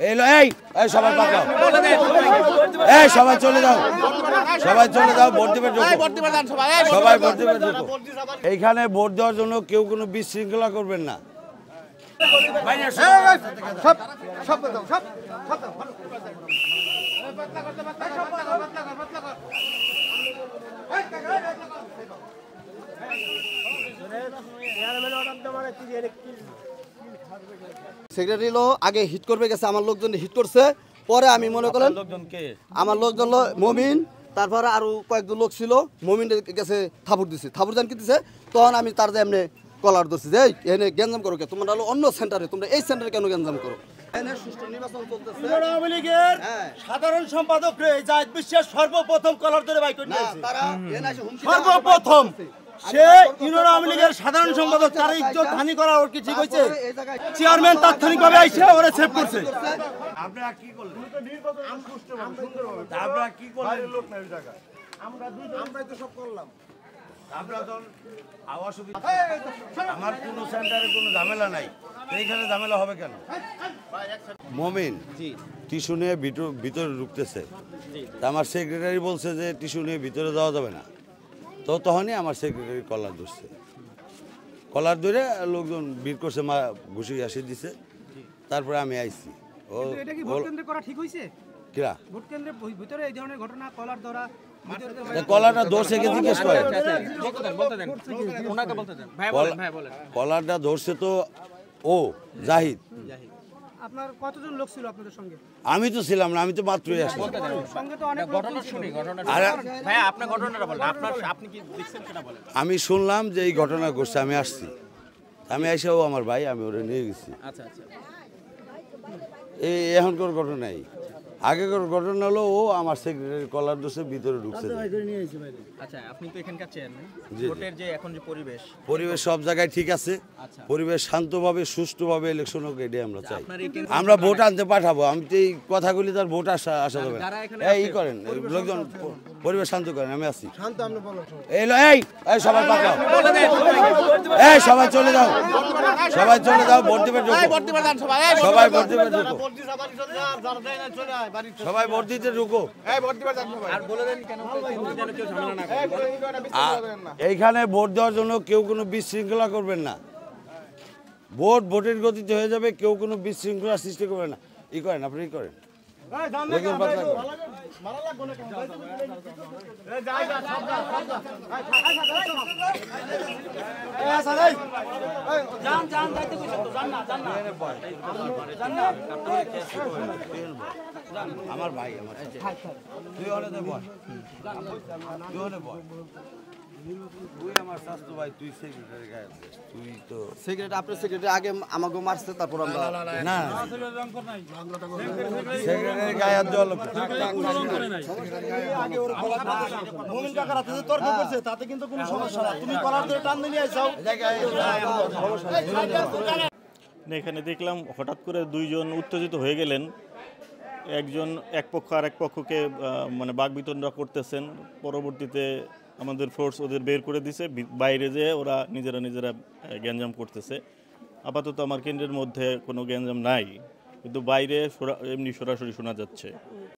এই সবাই পাকাও, এই সবাই চলে যাও, সবাই চলে যাও, ভোট দিবে সবাই ভোট দিবে। এইখানে ভোট দেওয়ার জন্য কেউ কোনো বিশৃঙ্খলা করবেন না। সেক্রেটারি লো আগে হিট করবে গেছে, আমার লোকজন হিট করছে, পরে আমি মনে করেন আমার লোকজন মমিন, তারপরে আরো কয়েকজন লোক ছিল, মমিন গেছে থাপুর দিছে, থাপুর জান কি দিছে, তখন আমি তার যে এমনি কলার ধরছি যে এনে গ্যাঞ্জাম করো কে, তোমরা হলো অন্য সেন্টারে, তোমরা এই সেন্টারে কেন গ্যাঞ্জাম করো? সাধারণ সম্পাদক জাহিদ বিশ্বাস সর্বপ্রথম কলার ধরে বাইক সর্বপ্রথম সে ইউনিয়ন আওয়ামী লীগের সাধারণ সম্পাদক, তার ইজ্জত হানি করা ওর কি ঠিক হয়েছে? চেয়ারম্যান তাৎক্ষণিকভাবে আইসে ওরা সেভ করছে। আপনারা কি করলেন? আপনারা কি করলেন? লোক নাই জায়গা, আমরাই তো সব করলাম। আমার কোন সেন্টারে কোনো ঝামেলা নাই, এইখানে ঝামেলা হবে কেন? মমিন টিস্যু নিয়ে ভিতরে ঢুকতেছে, আমার সেক্রেটারি বলছে যে টিস্যু নিয়ে ভিতরে যাওয়া যাবে না, তো তখনই আমার সেক্রেটারি কলার ধরছে, কলার ধরে লোকজন ভিড় করছে, মা ঘুষি আসি দিছে, তারপরে আমি আইছি। কলারটা ধরছে কে জিজ্ঞেস করে, কলারটা ধরছে তো ও জাহিদ। আপনার কতজন লোক ছিল আপনাদের সঙ্গে? আমি তো ছিলাম না, আমি তো মাত্রই আসলাম। আমি শুনলাম যে এই ঘটনা ঘটছে, আমি আসছি, আমি এসেও আমার ভাই, আমি ওরা নিয়ে গেছি। এই এখনকার ঘটনাই, আগেকার ঘটনা হলো ও আমার সেক্রেটারি কলার দোষে ভিতরে ঢুকছে। পরিবেশ সব জায়গায় ঠিক আছে, পরিবেশ শান্তভাবে সুষ্ঠুভাবে ইলেকশন হোক, এটাই আমরা চাই। আমরা ভোট আনতে পাঠাবো, আমি তো এই কথাগুলি তার ভোট আসা যাবে না। এই করেন লোকজন, পরিবেশ শান্ত করেন, আমি আসছি। এই সবাই পাকাও, এই সবাই চলে যাও, সবাই চলে যাও, ভোট দিবে সবাই ভোট দিবে, সবাই ভোট দিতে ঢুকো। এইখানে ভোট দেওয়ার জন্য কেউ কোনো বিশৃঙ্খলা করবেন না, ভোটের গতিতে হয়ে যাবে, কেউ কোনো বিশৃঙ্খলা সৃষ্টি করবে না। ই করেন, আপনি ই করেন, আমার ভাই, আমার তুই অনেক বল, তুই অনেক বল, তুই আমার স্বাস্থ্য ভাই, তুই সেক্রেটারি গায়ে, তুই তো সেক্রেটারি, আপনার সেক্রেটারি আগে আমাকে মারছে, তারপর আমরা না সেক্রেটারি গায়ে হাত দেওয়া লোক মুমিন কাকার হাতে যে তর্ক করছে তাতে কিন্তু কোনো সমস্যা না, তুমি কলার ধরে টান দিয়ে আইছাও। এখানে দেখলাম হঠাৎ করে দুইজন উত্তেজিত হয়ে গেলেন, একজন এক পক্ষ আর এক পক্ষকে মানে বাকবিতণ্ডা করতেছেন, পরবর্তীতে আমাদের ফোর্স ওদের বের করে দিছে, বাইরে যেয়ে ওরা নিজেরা গ্যাঞ্জাম করতেছে। আপাতত আমার কেন্দ্রের মধ্যে কোনো গ্যাঞ্জাম নাই, কিন্তু বাইরে এমনি সরাসরি শোনা যাচ্ছে।